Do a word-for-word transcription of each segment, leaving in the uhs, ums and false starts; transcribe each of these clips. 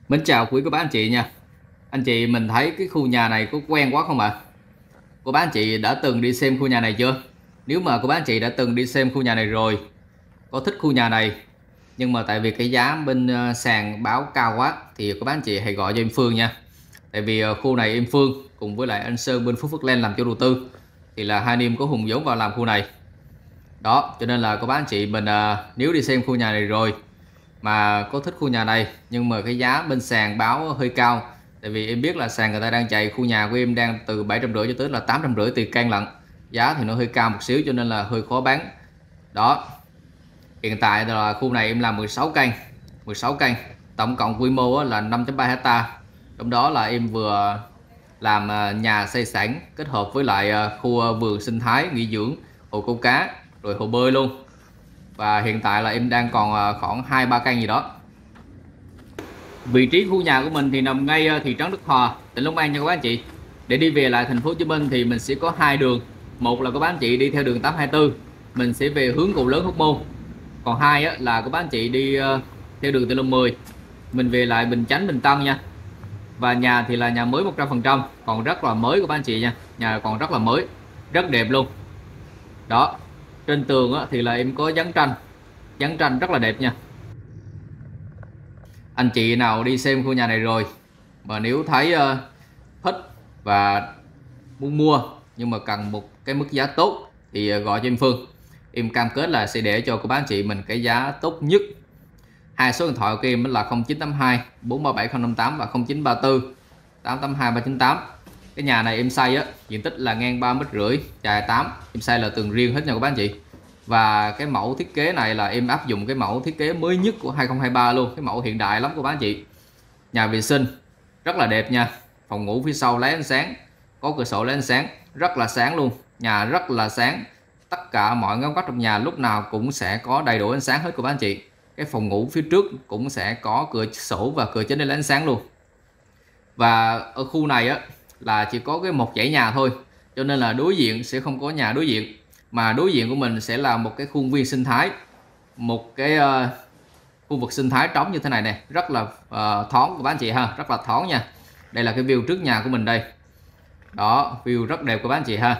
Mến chào quý cô bác anh chị nha. Anh chị mình thấy cái khu nhà này có quen quá không ạ? À? Cô bác anh chị đã từng đi xem khu nhà này chưa? Nếu mà cô bác anh chị đã từng đi xem khu nhà này rồi, có thích khu nhà này, nhưng mà tại vì cái giá bên ờ, sàn báo cao quá thì cô bác anh chị hãy gọi cho em Phương nha. Tại vì ờ, khu này em Phương cùng với lại anh Sơn bên Phú Phước Land làm chủ đầu tư, thì là hai anh em có hùng vốn vào làm khu này. Đó, cho nên là cô bác anh chị mình ờ, nếu đi xem khu nhà này rồi mà có thích khu nhà này nhưng mà cái giá bên sàn báo hơi cao, tại vì em biết là sàn người ta đang chạy khu nhà của em đang từ bảy trăm rưỡi cho tới là tám trăm rưỡi tùy căn lận, giá thì nó hơi cao một xíu cho nên là hơi khó bán. Đó, hiện tại là khu này em làm mười sáu căn, mười sáu căn, tổng cộng quy mô là năm phẩy ba hecta, trong đó là em vừa làm nhà xây sẵn kết hợp với lại khu vườn sinh thái nghỉ dưỡng, hồ câu cá rồi hồ bơi luôn. Và hiện tại là em đang còn khoảng hai ba căn gì đó. Vị trí khu nhà của mình thì nằm ngay thị trấn Đức Hòa, tỉnh Long An nha các bác anh chị. Để đi về lại thành phố Hồ Chí Minh thì mình sẽ có hai đường. Một là các bác anh chị đi theo đường tám hai tư, mình sẽ về hướng cầu lớn Hóc Môn. Còn hai á, là các bác anh chị đi theo đường Từ Long mười, mình về lại Bình Chánh, Bình Tân nha. Và nhà thì là nhà mới một trăm phần trăm, còn rất là mới các bác anh chị nha. Nhà còn rất là mới, rất đẹp luôn. Đó, trên tường á, thì là em có dán tranh, dán tranh rất là đẹp nha. Anh chị nào đi xem khu nhà này rồi mà nếu thấy uh, thích và muốn mua nhưng mà cần một cái mức giá tốt thì uh, gọi cho em Phương. Em cam kết là sẽ để cho cô bác anh chị mình cái giá tốt nhất. Hai số điện thoại của em là không chín tám hai bốn ba bảy không năm tám và không chín ba tư tám tám hai ba chín tám. Cái nhà này em xây á, diện tích là ngang ba mét rưỡi, dài tám, em xây là tường riêng hết nha các bác anh chị. Và cái mẫu thiết kế này là em áp dụng cái mẫu thiết kế mới nhất của hai không hai ba luôn, cái mẫu hiện đại lắm các bác anh chị. Nhà vệ sinh rất là đẹp nha, phòng ngủ phía sau lấy ánh sáng, có cửa sổ lấy ánh sáng rất là sáng luôn, nhà rất là sáng, tất cả mọi ngóc ngách trong nhà lúc nào cũng sẽ có đầy đủ ánh sáng hết của bác anh chị. Cái phòng ngủ phía trước cũng sẽ có cửa sổ và cửa chính để lấy ánh sáng luôn. Và ở khu này á là chỉ có cái một dãy nhà thôi, cho nên là đối diện sẽ không có nhà đối diện, mà đối diện của mình sẽ là một cái khuôn viên sinh thái, một cái uh, khu vực sinh thái trống như thế này nè, rất là uh, thoáng của bác anh chị ha, rất là thoáng nha. Đây là cái view trước nhà của mình đây. Đó, view rất đẹp của bác anh chị ha.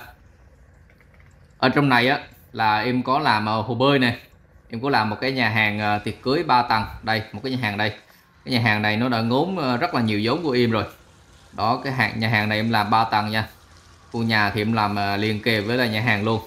Ở trong này á là em có làm uh, hồ bơi nè, em có làm một cái nhà hàng uh, tiệc cưới ba tầng đây, một cái nhà hàng đây. Cái nhà hàng này nó đã ngốn uh, rất là nhiều vốn của em rồi. Đó, cái hàng nhà hàng này em làm ba tầng nha. Khu nhà thì em làm uh, liền kề với là nhà hàng luôn.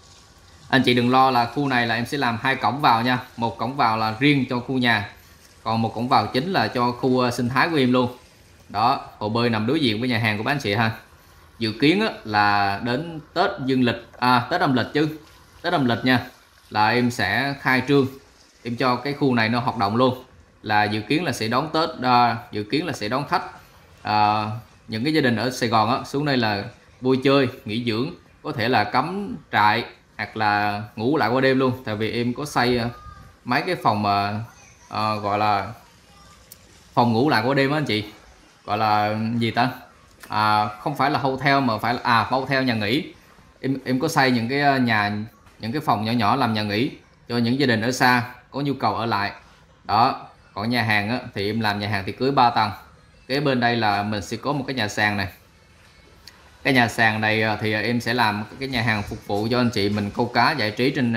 Anh chị đừng lo là khu này là em sẽ làm hai cổng vào nha, một cổng vào là riêng cho khu nhà, còn một cổng vào chính là cho khu sinh thái của em luôn. Đó, hồ bơi nằm đối diện với nhà hàng của bác anh chị ha. Dự kiến là đến Tết dương lịch, à Tết âm lịch chứ, Tết âm lịch nha, là em sẽ khai trương, em cho cái khu này nó hoạt động luôn. Là dự kiến là sẽ đón Tết, à, dự kiến là sẽ đón khách, à, những cái gia đình ở Sài Gòn á, xuống đây là vui chơi, nghỉ dưỡng, có thể là cắm trại hoặc là ngủ lại qua đêm luôn. Tại vì em có xây mấy cái phòng mà à, gọi là phòng ngủ lại qua đêm á anh chị, gọi là gì ta, à, không phải là hotel mà phải là à hotel, nhà nghỉ. Em em có xây những cái nhà, những cái phòng nhỏ nhỏ làm nhà nghỉ cho những gia đình ở xa có nhu cầu ở lại. Đó, còn nhà hàng á, thì em làm nhà hàng tiệc cưới ba tầng. Kế bên đây là mình sẽ có một cái nhà sàn này. Cái nhà sàn này thì em sẽ làm cái nhà hàng phục vụ cho anh chị mình câu cá giải trí trên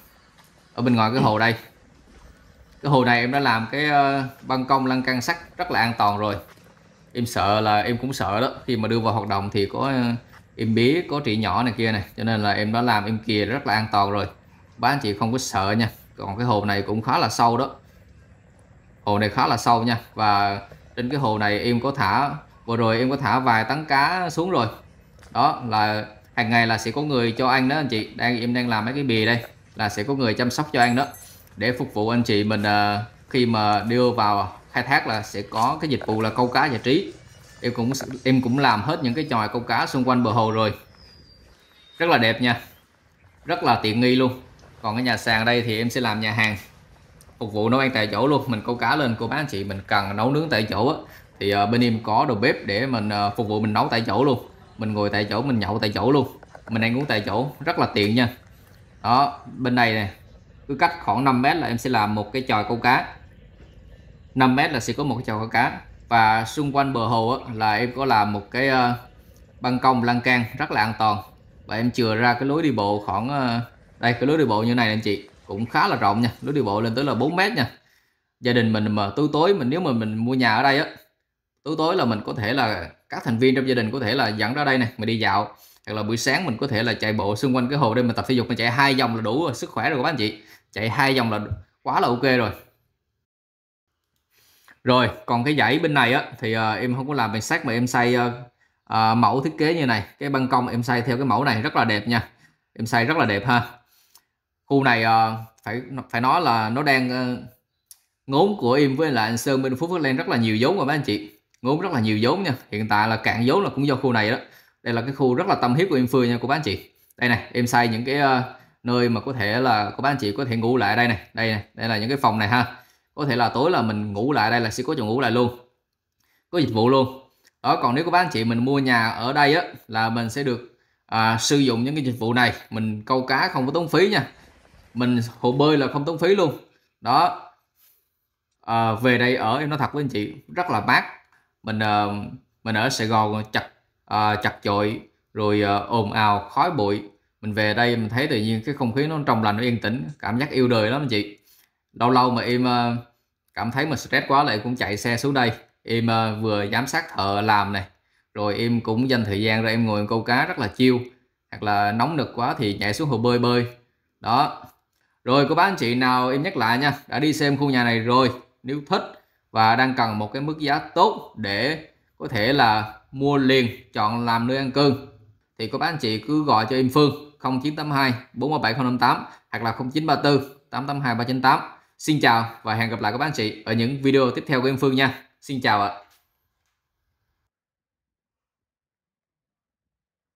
ở bên ngoài cái hồ đây. Cái hồ này em đã làm cái ban công lăn can sắt rất là an toàn rồi. Em sợ là em cũng sợ đó, khi mà đưa vào hoạt động thì có em bé có trĩ nhỏ này kia này, cho nên là em đã làm em kìa rất là an toàn rồi, bác anh chị không có sợ nha. Còn cái hồ này cũng khá là sâu đó, hồ này khá là sâu nha. Và trên cái hồ này em có thả, vừa rồi em có thả vài tấn cá xuống rồi. Đó là hàng ngày là sẽ có người cho ăn đó anh chị. Đang em đang làm mấy cái bìa đây là sẽ có người chăm sóc cho ăn đó, để phục vụ anh chị mình khi mà đưa vào khai thác là sẽ có cái dịch vụ là câu cá giải trí. Em cũng em cũng làm hết những cái chòi câu cá xung quanh bờ hồ rồi, rất là đẹp nha, rất là tiện nghi luôn. Còn cái nhà sàn đây thì em sẽ làm nhà hàng phục vụ nấu ăn tại chỗ luôn. Mình câu cá lên cô bác anh chị mình cần nấu nướng tại chỗ á, thì bên em có đầu bếp để mình phục vụ mình nấu tại chỗ luôn. Mình ngồi tại chỗ, mình nhậu tại chỗ luôn, mình ăn uống tại chỗ, rất là tiện nha. Đó, bên đây này cứ cách khoảng năm mét là em sẽ làm một cái chòi câu cá, năm mét là sẽ có một cái chòi câu cá. Và xung quanh bờ hồ á, là em có làm một cái uh, ban công lan can rất là an toàn, và em chừa ra cái lối đi bộ khoảng uh, đây, cái lối đi bộ như này anh chị, cũng khá là rộng nha, lối đi bộ lên tới là bốn mét nha. Gia đình mình mà tối tối mình nếu mà mình mua nhà ở đây á, tối tối là mình có thể là các thành viên trong gia đình có thể là dẫn ra đây này mình đi dạo, hoặc là buổi sáng mình có thể là chạy bộ xung quanh cái hồ đây, mình tập thể dục, mình chạy hai vòng là đủ rồi, sức khỏe rồi các anh chị, chạy hai vòng là quá là ok rồi. Rồi còn cái dãy bên này á thì uh, em không có làm bằng sắt mà em xây uh, uh, mẫu thiết kế như này. Cái ban công em xây theo cái mẫu này rất là đẹp nha, em xây rất là đẹp ha. Khu này uh, phải phải nói là nó đang uh, ngốn của em với lại anh Sơn bên Phú Phước Land rất là nhiều vốn rồi mấy anh chị, ngốn rất là nhiều vốn nha. Hiện tại là cạn vốn là cũng do khu này đó. Đây là cái khu rất là tâm huyết của em Phương nha cô bác anh chị. Đây này, em xây những cái uh, nơi mà có thể là cô bác anh chị có thể ngủ lại đây này, đây này, đây là những cái phòng này ha. Có thể là tối là mình ngủ lại đây là sẽ có chỗ ngủ lại luôn, có dịch vụ luôn đó. Còn nếu các bác anh chị mình mua nhà ở đây á là mình sẽ được à, sử dụng những cái dịch vụ này. Mình câu cá không có tốn phí nha, mình hồ bơi là không tốn phí luôn đó. À, về đây ở em nói thật với anh chị rất là mát. Mình à, mình ở Sài Gòn chặt à, chặt chội rồi à, ồn ào khói bụi, mình về đây mình thấy tự nhiên cái không khí nó trong lành, nó yên tĩnh, cảm giác yêu đời lắm anh chị. Lâu lâu mà em uh, cảm thấy mà stress quá là em cũng chạy xe xuống đây, em uh, vừa giám sát thợ làm này, rồi em cũng dành thời gian ra em ngồi câu cá rất là chill, hoặc là nóng nực quá thì nhảy xuống hồ bơi bơi đó. Rồi cô bác anh chị nào em nhắc lại nha, đã đi xem khu nhà này rồi, nếu thích và đang cần một cái mức giá tốt để có thể là mua liền, chọn làm nơi an cư, thì cô bác anh chị cứ gọi cho em Phương không chín tám hai bốn ba bảy không năm tám hoặc là không chín ba tư tám tám hai ba chín tám. Xin chào và hẹn gặp lại các bác anh chị ở những video tiếp theo của em Phương nha. Xin chào ạ.